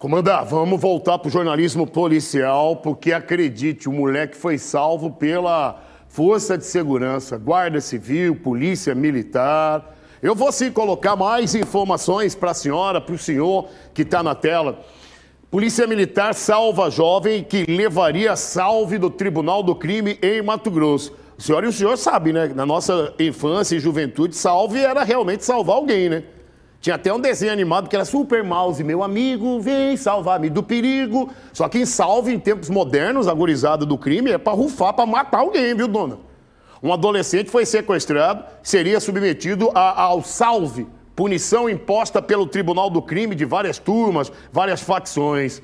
Comandante, vamos voltar para o jornalismo policial, porque acredite, o moleque foi salvo pela Força de Segurança, Guarda Civil, Polícia Militar. Eu vou sim colocar mais informações para a senhora, para o senhor que está na tela. Polícia Militar salva jovem que levaria salve do Tribunal do Crime em Mato Grosso. O senhor sabe, né? Na nossa infância e juventude, salve era realmente salvar alguém, né? Tinha até um desenho animado que era Super Mouse, meu amigo, vem salvar-me do perigo. Só que em salve, em tempos modernos, a gurizada do crime é para rufar, para matar alguém, viu, dona? Um adolescente foi sequestrado, seria submetido ao salve, punição imposta pelo Tribunal do Crime de várias turmas, várias facções.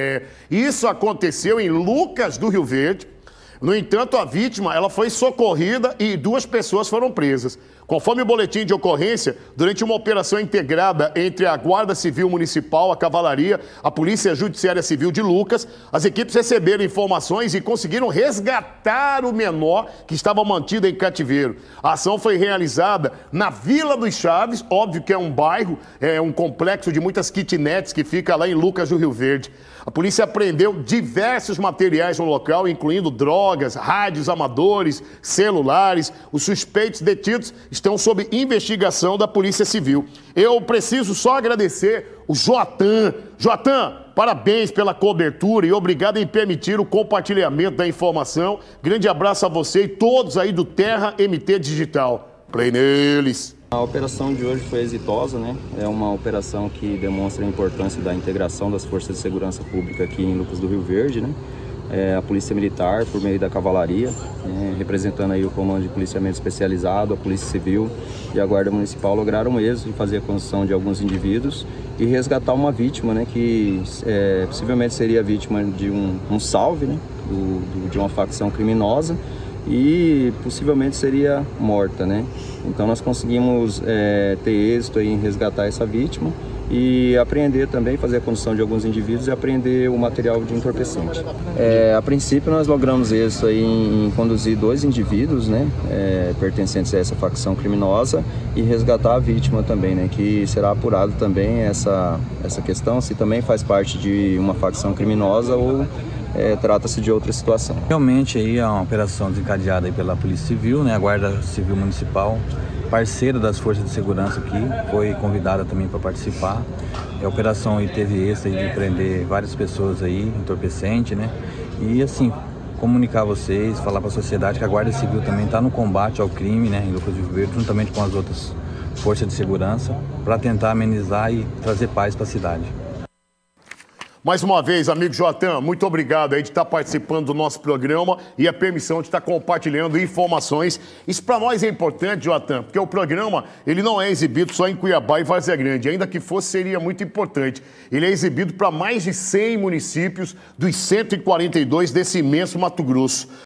Isso aconteceu em Lucas do Rio Verde. No entanto, a vítima ela foi socorrida e 2 pessoas foram presas. Conforme o boletim de ocorrência, durante uma operação integrada entre a Guarda Civil Municipal, a Cavalaria, a Polícia Judiciária Civil de Lucas, as equipes receberam informações e conseguiram resgatar o menor que estava mantido em cativeiro. A ação foi realizada na Vila dos Chaves, óbvio que é um bairro, é um complexo de muitas kitnets que fica lá em Lucas do Rio Verde. A polícia apreendeu diversos materiais no local, incluindo drogas, rádios amadores, celulares. Os suspeitos detidos estão sob investigação da Polícia Civil. Eu preciso só agradecer o Joatan. Joatan, parabéns pela cobertura e obrigado em permitir o compartilhamento da informação. Grande abraço a você e todos aí do Terra MT Digital. Play neles! A operação de hoje foi exitosa, né? É uma operação que demonstra a importância da integração das forças de segurança pública aqui em Lucas do Rio Verde, né? A Polícia Militar, por meio da Cavalaria, representando aí o Comando de Policiamento Especializado, a Polícia Civil e a Guarda Municipal, lograram o êxito de fazer a condução de alguns indivíduos e resgatar uma vítima, né? Que possivelmente seria vítima de um salve, né? De uma facção criminosa, e possivelmente seria morta, né? Então nós conseguimos ter êxito em resgatar essa vítima e apreender também, fazer a condução de alguns indivíduos e apreender o material de entorpecente. A princípio nós logramos êxito aí em conduzir 2 indivíduos, né? Pertencentes a essa facção criminosa, e resgatar a vítima também, né? Que será apurado também essa questão, se também faz parte de uma facção criminosa ou trata-se de outra situação. Realmente aí é uma operação desencadeada aí pela Polícia Civil, né? A Guarda Civil Municipal, parceira das forças de segurança aqui, foi convidada também para participar. A operação aí teve êxito de prender várias pessoas aí, entorpecente, né? E assim, comunicar a vocês, falar para a sociedade que a Guarda Civil também está no combate ao crime, né? Em Lucas do Rio Verde, juntamente com as outras forças de segurança, para tentar amenizar e trazer paz para a cidade. Mais uma vez, amigo Joatan, muito obrigado aí de estar participando do nosso programa e a permissão de estar compartilhando informações. Isso para nós é importante, Joatan, porque o programa ele não é exibido só em Cuiabá e Várzea Grande, ainda que fosse seria muito importante. Ele é exibido para mais de 100 municípios dos 142 desse imenso Mato Grosso.